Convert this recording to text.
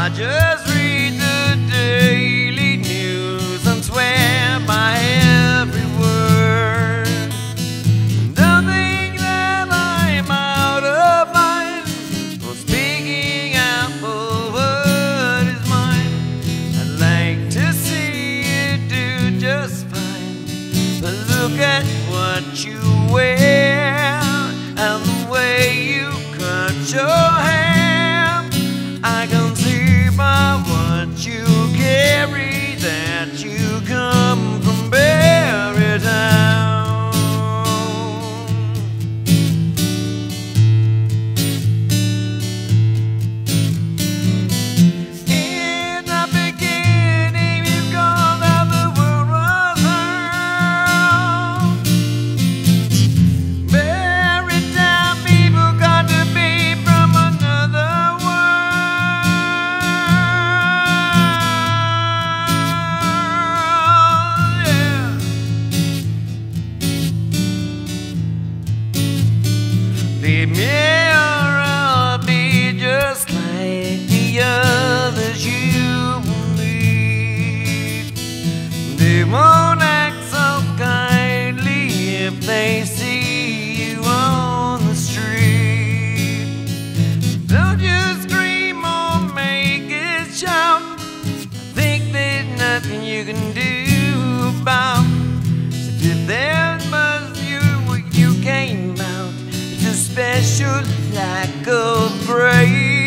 I just read the daily news and swear by every word. Don't think that I'm out of line for speaking out for what is mine. I'd like to see you do just fine, but look at what you wear and the way you cut your hair. I can see by what you carry that you come from Barrytown. In the beginning, you called out the world was round. Barrytown people got to be from another world, yeah. Leave me or I'll be just like the others you meet. They won't act so kindly if they see you on the street. Don't you scream or make it shout. I think there's nothing you can do about it. If there's much you came out, it's a special lack of grace.